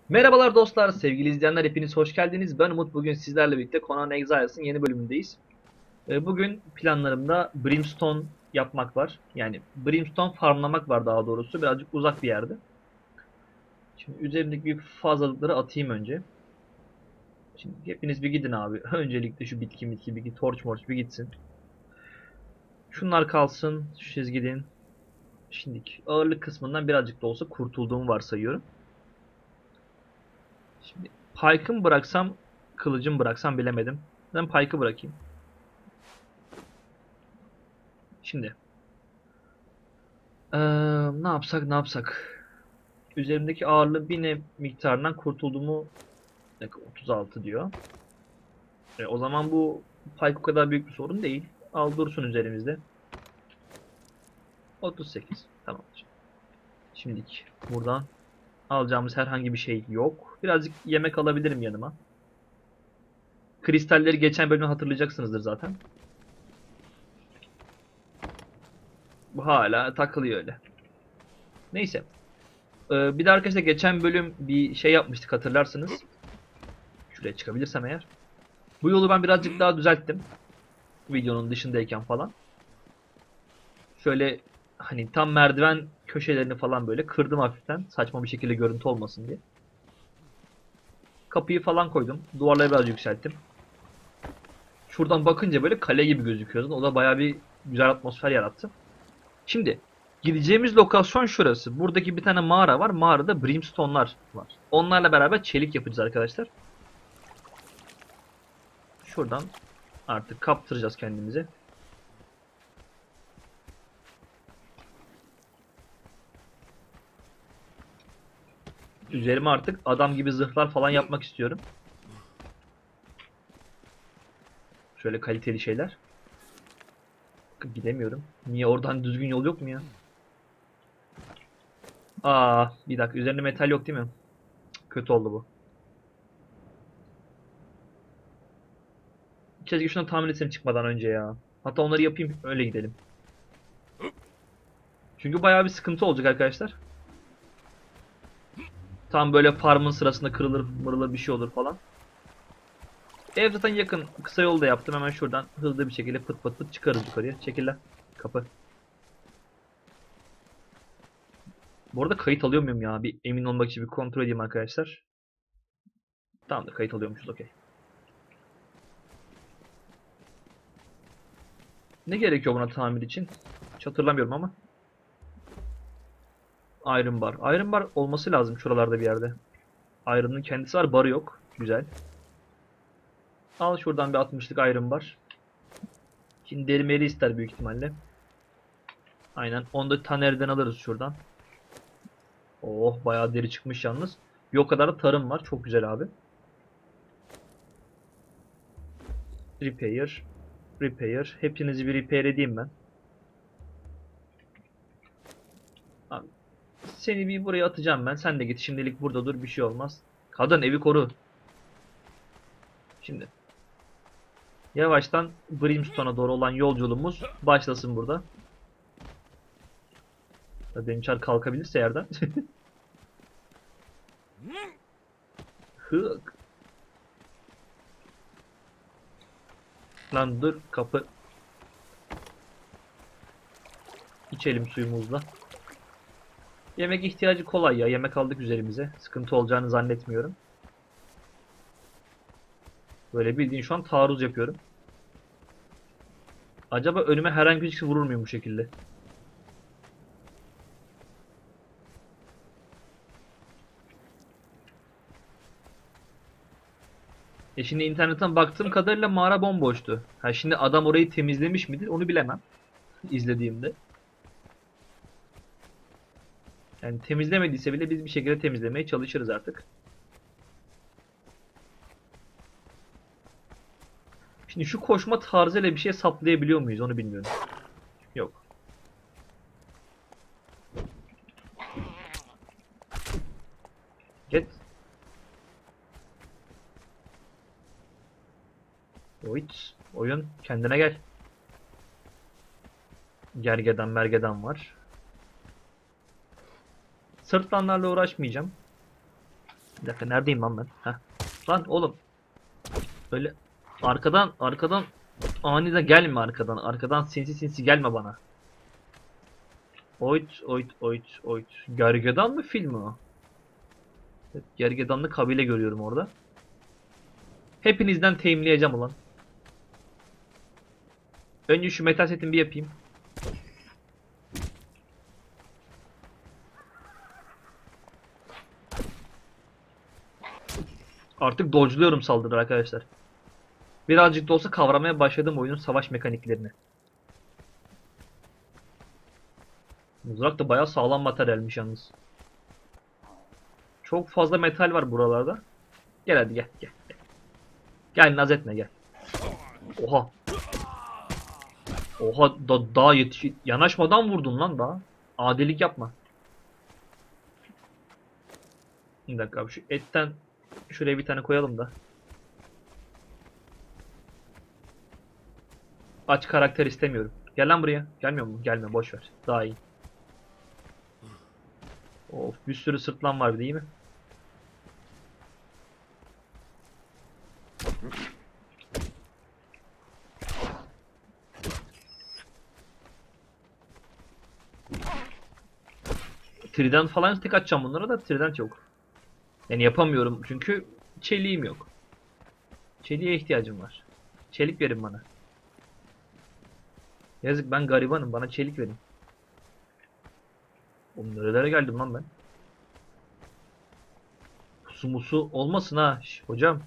Merhabalar dostlar, sevgili izleyenler hepiniz hoş geldiniz. Ben Umut. Bugün sizlerle birlikte Conan Exiles'ın yeni bölümündeyiz. Bugün planlarımda Brimstone yapmak var. Yani Brimstone farmlamak var daha doğrusu. Birazcık uzak bir yerde. Şimdi üzerimdeki fazlalıkları atayım önce. Şimdi hepiniz bir gidin abi. Öncelikle şu bitki bir torch morch bir gitsin. Şunlar kalsın. Siz gidin. Şimdiki ağırlık kısmından birazcık da olsa kurtulduğumu varsayıyorum. Şimdi pike'ı mı bıraksam, kılıcımı bıraksam bilemedim. Ben pike'ı bırakayım. Şimdi Ee, ne yapsak? Üzerimdeki ağırlığı bir miktarından kurtulduğumu 36 diyor. O zaman bu pay o kadar büyük bir sorun değil. Al dursun üzerimizde. 38. Tamamdır. Şimdilik buradan alacağımız herhangi bir şey yok. Birazcık yemek alabilirim yanıma. Kristalleri geçen bölümü hatırlayacaksınızdır zaten. Bu hala takılıyor öyle. Neyse. Bir de arkadaşlar geçen bölüm bir şey yapmıştık hatırlarsınız. Şuraya çıkabilirsem eğer. Bu yolu ben birazcık daha düzelttim. Videonun dışındayken falan. Şöyle hani tam merdiven köşelerini falan böyle kırdım hafiften. Saçma bir şekilde görüntü olmasın diye. Kapıyı falan koydum. Duvarları biraz yükselttim. Şuradan bakınca böyle kale gibi gözüküyordu. O da bayağı bir güzel atmosfer yarattı. Şimdi gideceğimiz lokasyon şurası. Buradaki bir tane mağara var. Mağarada brimstone'lar var. Onlarla beraber çelik yapacağız arkadaşlar. Şuradan artık kaptıracağız kendimizi. Üzerime artık adam gibi zırhlar falan yapmak istiyorum. Şöyle kaliteli şeyler. Gidemiyorum. Niye oradan düzgün yol yok mu ya? Aa, bir dakika. Üzerinde metal yok değil mi? Kötü oldu bu. Keşke şunu tahmin etsem çıkmadan önce ya. Hatta onları yapayım öyle gidelim. Çünkü bayağı bir sıkıntı olacak arkadaşlar. Tam böyle farmın sırasında kırılır mırılır bir şey olur falan. Ev zaten yakın. Kısa yolu da yaptım. Hemen şuradan hızlı bir şekilde pıt pıt pıt çıkarız yukarıya. Çekil lan. Kapı. Bu arada kayıt alıyor muyum ya? Bir emin olmak için bir kontrol edeyim arkadaşlar. Tamamdır, kayıt alıyormuşuz, okey. Ne gerekiyor buna tamir için? Hiç hatırlamıyorum ama. Iron bar. Iron bar olması lazım şuralarda bir yerde. Iron'ın kendisi var, barı yok. Güzel. Al şuradan bir 60'lık Iron bar. Şimdi deri meri ister büyük ihtimalle. Aynen. Onu da Taner'den alırız şuradan. Oh, bayağı deri çıkmış yalnız. Bir o kadar da tarım var. Çok güzel abi. Repair. Repair. Hepinizi bir repair edeyim ben. Abi, seni bir buraya atacağım ben. Sen de git. Şimdilik burada dur. Bir şey olmaz. Kadın, evi koru. Şimdi yavaştan Brimstone'a doğru olan yolculuğumuz başlasın burada. Benim çar kalkabilirse yerden. Hık. Lan dur, kapı. İçelim suyumuzla. Yemek ihtiyacı kolay ya. Yemek aldık üzerimize. Sıkıntı olacağını zannetmiyorum. Böyle bildiğin şu an taarruz yapıyorum. Acaba önüme herhangi bir şey vurur muyum bu şekilde? Şimdi internetten baktığım kadarıyla mağara bomboştu. Ha, şimdi adam orayı temizlemiş midir onu bilemem. İzlediğimde. Yani temizlemediyse bile biz bir şekilde temizlemeye çalışırız artık. Şimdi şu koşma tarzıyla bir şey saplayabiliyor muyuz onu bilmiyorum. Yok. Get. Oyt. Oyun kendine gel. Gergedan mergedan var. Sırtlanlarla uğraşmayacağım. Bir dakika, neredeyim lan ben? Heh. Lan oğlum. Öyle arkadan aniden gelme arkadan. Arkadan sinsi sinsi gelme bana. Oyt oyt oyt oyt. Gergedan mı filmi o? Evet, gergedanlı kabile görüyorum orada. Hepinizden teyimleyeceğim ulan. Önce şu metal setimi bir yapayım. Artık dodge'luyorum saldırı arkadaşlar. Birazcık da olsa kavramaya başladım oyunun savaş mekaniklerini. Mızrak da bayağı sağlam materyalmiş yalnız. Çok fazla metal var buralarda. Gel hadi gel gel. Gel naz etme gel. Oha. Oha daha yanaşmadan vurdun lan daha. Adilik yapma. Bir dakika abi, şu etten şuraya bir tane koyalım da. Aç karakter istemiyorum. Gel lan buraya. Gelmiyor mu? Gelme, boş ver. Daha iyi. Of, bir sürü sırtlan var değil mi? Trident falan tek atacağım bunlara da trident yok. Yani yapamıyorum çünkü çeliğim yok. Çeliğe ihtiyacım var. Çelik verin bana. Yazık, ben garibanım, bana çelik verin. Oğlum nerelere geldim lan ben? Pusu musu olmasın ha. Hocam.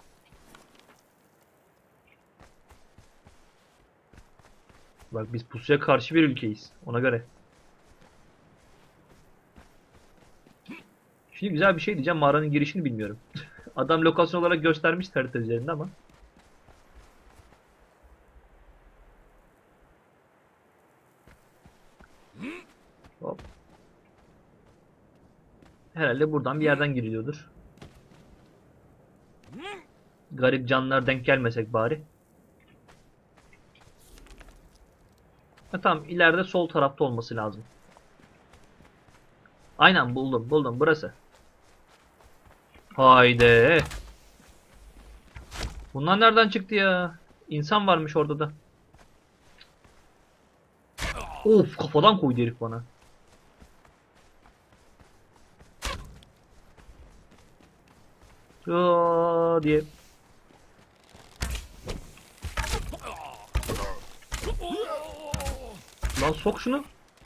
Bak biz pusuya karşı bir ülkeyiz. Ona göre. Şimdi güzel bir şey diyeceğim. Mağaranın girişini bilmiyorum. Adam lokasyon olarak göstermiş harita üzerinde ama. Hop. Herhalde buradan bir yerden giriliyordur. Garip canlılar denk gelmesek bari. Ha, tamam, ileride sol tarafta olması lazım. Aynen, buldum burası. Haydi. Bunlar nereden çıktı ya? İnsan varmış orada da. Of, kafadan koydu herif bana. Aa diye. Lan sok şunu.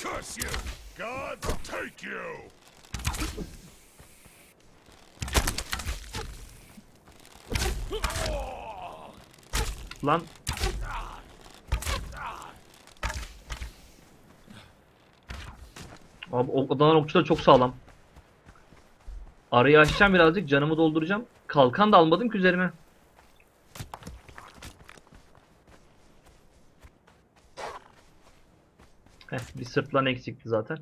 Lan. Abi o dağın okçu da çok sağlam. Arayı açacağım birazcık, canımı dolduracağım. Kalkan da almadım ki üzerime. Bir sırtlan eksikti zaten.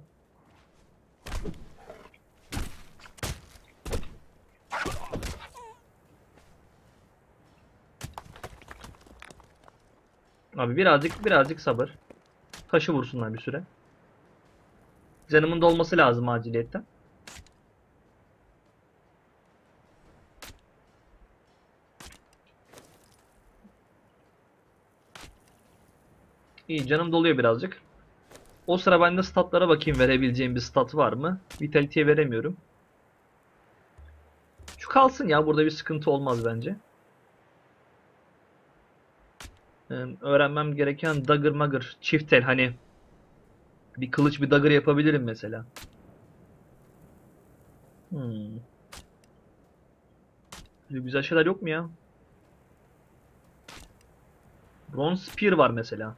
Abi birazcık sabır. Taşı vursunlar bir süre. Canımın dolması lazım aciliyetten. İyi, canım doluyor birazcık. O sıra ben de statlara bakayım, verebileceğim bir stat var mı? Vitality'ye veremiyorum. Şu kalsın ya, burada bir sıkıntı olmaz bence. Öğrenmem gereken dagger magger, çift el, hani bir kılıç bir dagger yapabilirim mesela. Böyle güzel şeyler yok mu ya? Bronze spear var mesela.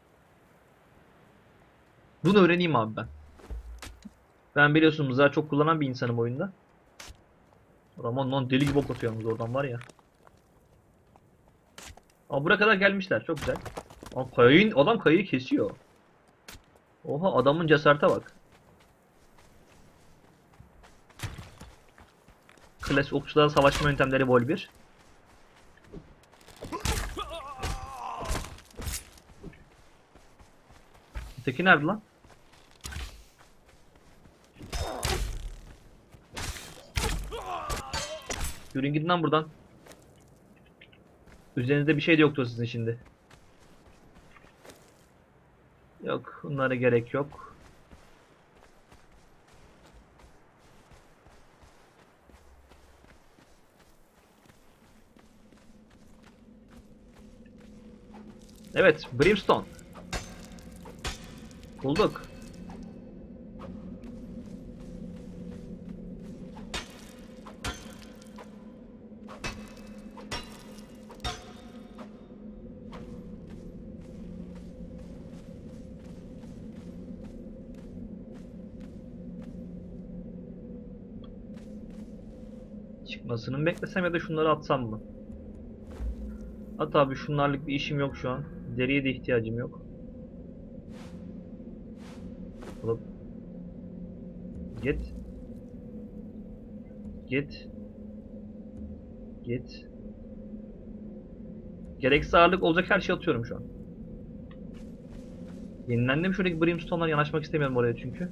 Bunu öğreneyim abi ben. Ben biliyorsun mızrağı çok kullanan bir insanım oyunda. Ramon lan deli gibi ok atıyoruz oradan var ya. Aa, buraya kadar gelmişler, çok güzel. Aa, adam kayayı kesiyor. Oha, adamın cesarete bak. Klasik okçularla savaşma yöntemleri vol 1. Öteki nerede lan? Yürüyün gidin lan buradan. Üzerinizde bir şey de yoktu sizin şimdi. Yok, bunlara gerek yok. Evet, Brimstone. Bulduk. Çıkmasını mı beklesem ya da şunları atsam mı? At abi, şunlarlık bir işim yok şu an. Deriye de ihtiyacım yok. Alıp git. Git. Git. Gereksiz ağırlık olacak her şeyi atıyorum şu an. Yenilendim, şuradaki Brimstone'lar, yanaşmak istemiyorum oraya çünkü.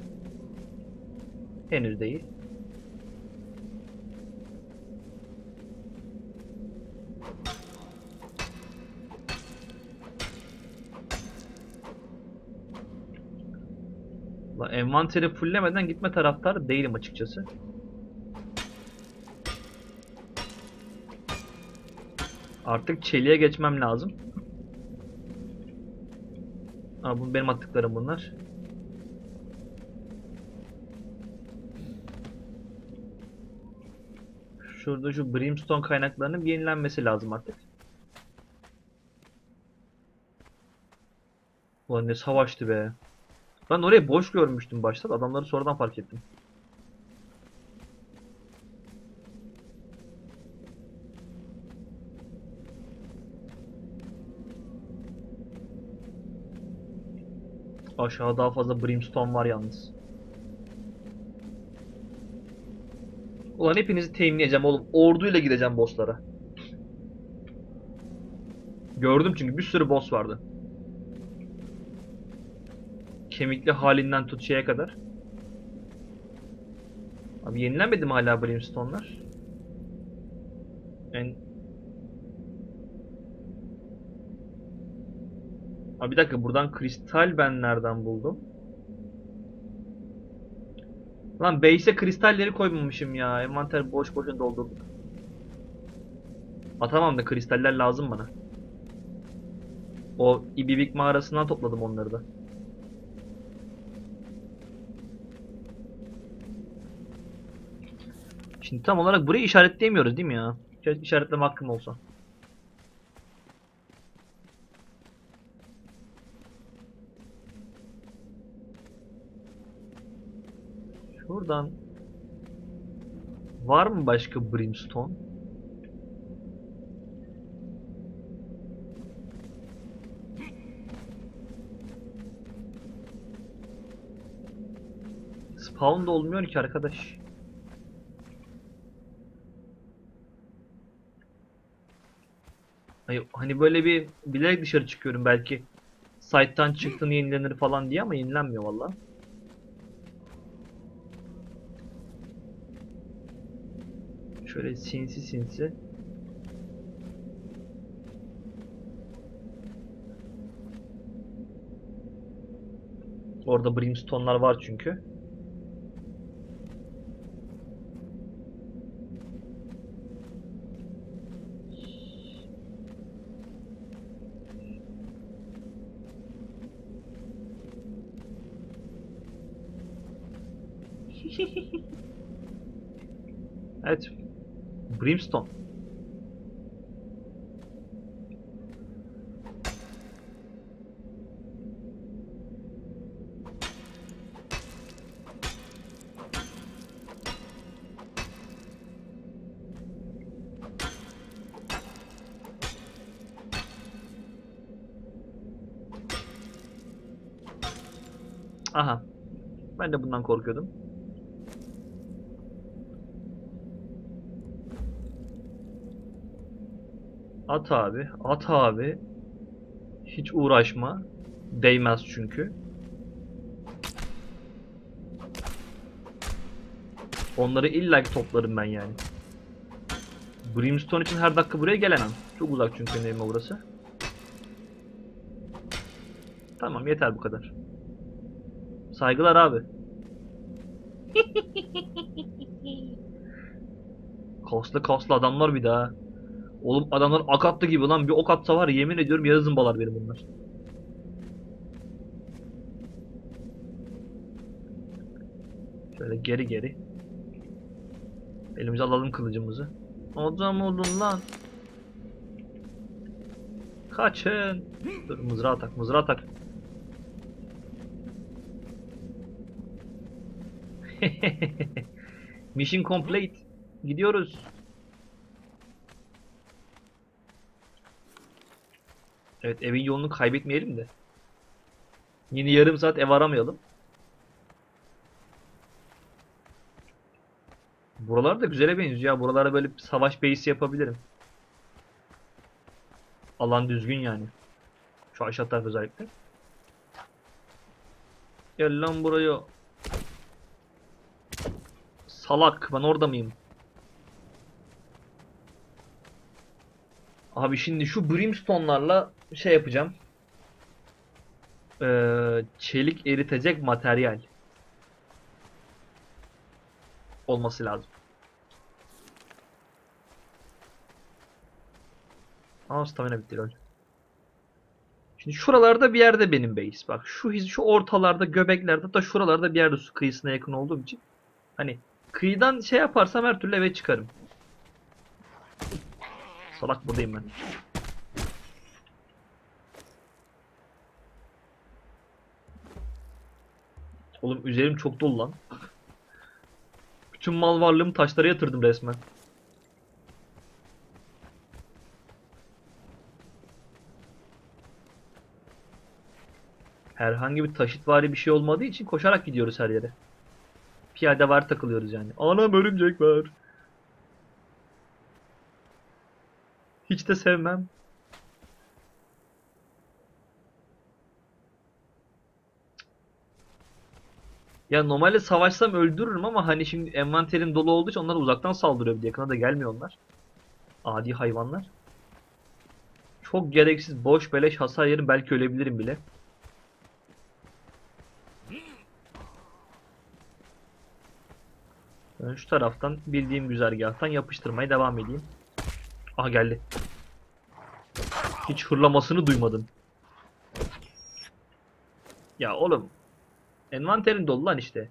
Henüz değil. Envanteri fulllemeden gitme taraftar değilim açıkçası. Artık çeliğe geçmem lazım. Aa, bu benim attıklarım bunlar. Şurada şu Brimstone kaynaklarının bir yenilenmesi lazım artık. Ulan ne savaştı be. Ben orayı boş görmüştüm başta. Adamları sonradan fark ettim. Aşağı daha fazla Brimstone var yalnız. Ulan hepinizi teminleyeceğim oğlum. Orduyla gideceğim bosslara. Gördüm çünkü bir sürü boss vardı. Kemikli halinden tut şeye kadar. Abi yenilenmedi mi hala Brimstone'lar? En... Abi bir dakika, buradan kristal ben nereden buldum? Lan base'e kristalleri koymamışım ya. Envanter boş boşuna doldurdum. Atamam da kristaller lazım bana. O İbibik mağarasından topladım onları da. Şimdi tam olarak burayı işaretleyemiyoruz değil mi ya? İşaretleme hakkım olsa. Şuradan var mı başka Brimstone? Spawn da olmuyor ki arkadaş. Hani böyle bir bilerek dışarı çıkıyorum belki. Site'tan çıktın yenilenir falan diye ama yenilenmiyor valla. Şöyle sinsi sinsi. Orada Brimstone'lar var çünkü. Evet. Brimstone. Aha. Ben de bundan korkuyordum. At abi. At abi. Hiç uğraşma. Değmez çünkü. Onları illa ki toplarım ben yani. Brimstone için her dakika buraya gelemem. Çok uzak çünkü benim evime burası. Tamam, yeter bu kadar. Saygılar abi. Kaslı kaslı adamlar bir daha. Oğlum adamlar ak attı gibi lan, bir ok atsa var ya, yemin ediyorum yarı zımbalar benim bunlar. Şöyle geri geri. Elimize alalım kılıcımızı. Adam olun lan. Kaçın. Dur, mızrağı tak, mızrağı tak. Mission complete. Gidiyoruz. Evet, evin yolunu kaybetmeyelim de. Yine yarım saat ev aramayalım. Buralar da güzele benziyor ya. Buralara böyle bir savaş base'i yapabilirim. Alan düzgün yani. Şu aşağı taraf özellikle. Gel lan buraya. Salak, ben orada mıyım? Abi şimdi şu brimstone'larla şey yapacağım. Çelik eritecek materyal olması lazım. Ama stamina bitti lol. Şimdi şuralarda bir yerde benim base. Bak şu ortalarda, göbeklerde, da şuralarda bir yerde, su kıyısına yakın olduğum için. Hani kıyıdan şey yaparsam her türlü eve çıkarım. Salak, buradayım ben. Oğlum üzerim çok dolu lan. Bütün mal varlığımı taşlara yatırdım resmen. Herhangi bir taşıtvari bir şey olmadığı için koşarak gidiyoruz her yere. Piyade var, takılıyoruz yani. Anam, örümcek var. Hiç de sevmem. Ya normalde savaşsam öldürürüm ama hani şimdi envanterim dolu olduğu için onlar uzaktan saldırıyor, bir de yakına da gelmiyor onlar. Adi hayvanlar. Çok gereksiz boş beleş hasar yerim, belki ölebilirim bile. Ben şu taraftan bildiğim güzergahtan yapıştırmaya devam edeyim. Aha, geldi. Hiç hırlamasını duymadım. Ya oğlum, envanterin dolu lan işte.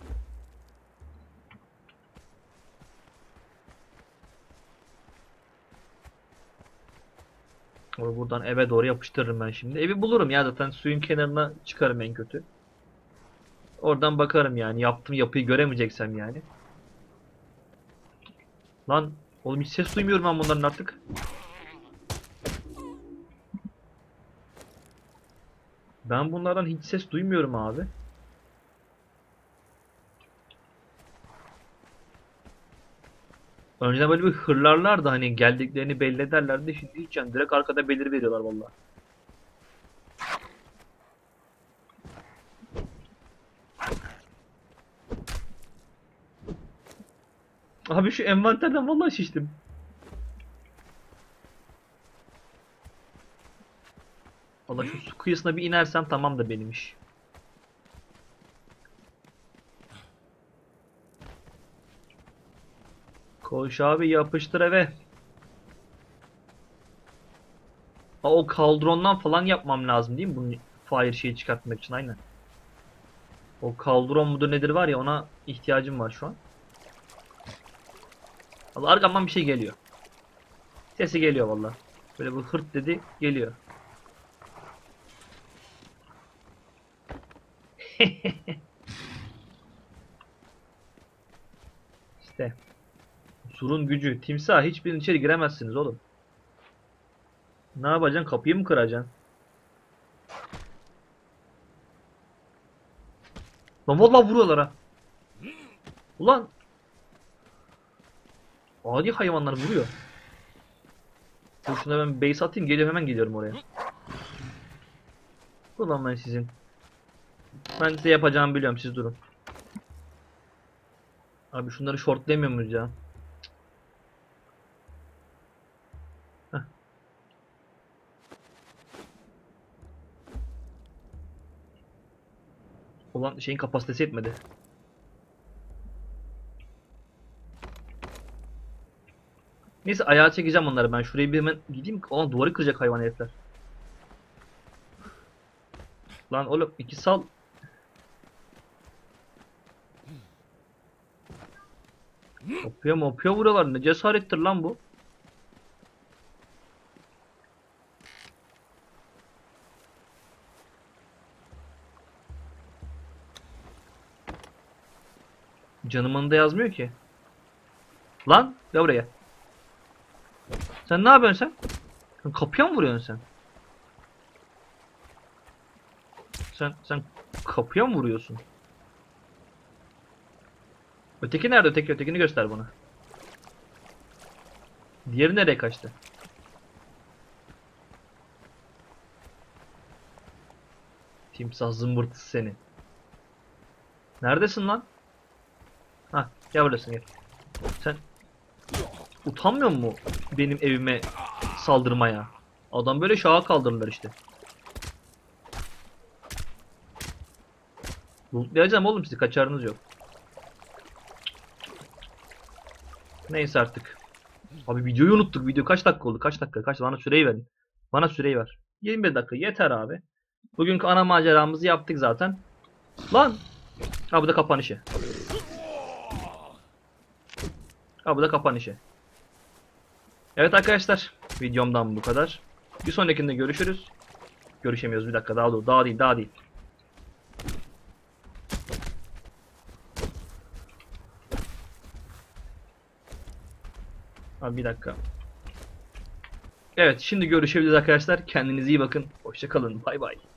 Buradan eve doğru yapıştırırım ben şimdi. Evi bulurum ya, zaten suyun kenarına çıkarım en kötü. Oradan bakarım yani, yaptığım yapıyı göremeyeceksem yani. Lan oğlum, hiç ses duymuyorum ben bunların artık. Ben bunlardan hiç ses duymuyorum abi. Önceden böyle bir hırlarlardı, hani geldiklerini belli ederlerdi. Şimdi hiç, yani direkt arkada belir veriyorlar vallahi. Abi şu envanterden vallahi şiştim. Valla şu su kıyısına bir inersem tamam da benim iş. Koş abi, yapıştır eve. Aa, o kaldrondan falan yapmam lazım değil mi? Bunu fire şeyi çıkartmak için, aynen. O kaldron mudur nedir var ya, ona ihtiyacım var şu an. Allah, arkamdan bir şey geliyor. Sesi geliyor valla. Böyle bu hırt dedi, geliyor. İşte. Surun gücü. Timsah, hiçbirinin içeri giremezsiniz oğlum. Ne yapacaksın? Kapıyı mı kıracaksın? Lan vallahi vuruyorlar ha. Ulan. Adi hayvanlar vuruyor. Dur, şuna ben base atayım, geliyorum, hemen geliyorum oraya. Ulan ben sizin. Ben size yapacağımı biliyorum, siz durun. Abi şunları shortlayamıyor muyuz ya? olan şeyin kapasitesi yetmedi. Neyse ayağa çekeceğim onları ben. Şuraya bir hemen gideyim. Aa, duvarı kıracak hayvan herifler. Lan oğlum iki sal. Mopya vuruyorlar. Ne cesarettir lan bu. Canımın da yazmıyor ki. Lan gel buraya. Sen ne yapıyorsun sen? Sen kapıya mı vuruyorsun sen? Sen kapıya mı vuruyorsun? Öteki nerede? Ötekini göster bana. Diğeri nereye kaçtı? Timsah zımbırtısı seni. Neredesin lan? Hah gel buradasın gel. Sen utanmıyor mu benim evime saldırmaya? Adam böyle şaha kaldırırlar işte. Lootlayacağım oğlum sizi, kaçarınız yok. Neyse artık. Abi videoyu unuttuk. Video kaç dakika oldu? Kaç dakika? Bana süreyi verin. Bana süreyi ver. 21 dakika yeter abi. Bugünkü ana maceramızı yaptık zaten. Lan! Ha bu da kapanışı. Ha bu da kapanışı. Evet arkadaşlar. Videomdan bu kadar. Bir sonrakinde görüşürüz. Görüşemiyoruz bir dakika. Daha değil. Abi bir dakika. Evet şimdi görüşebiliriz arkadaşlar. Kendinize iyi bakın. Hoşça kalın. Bay bay.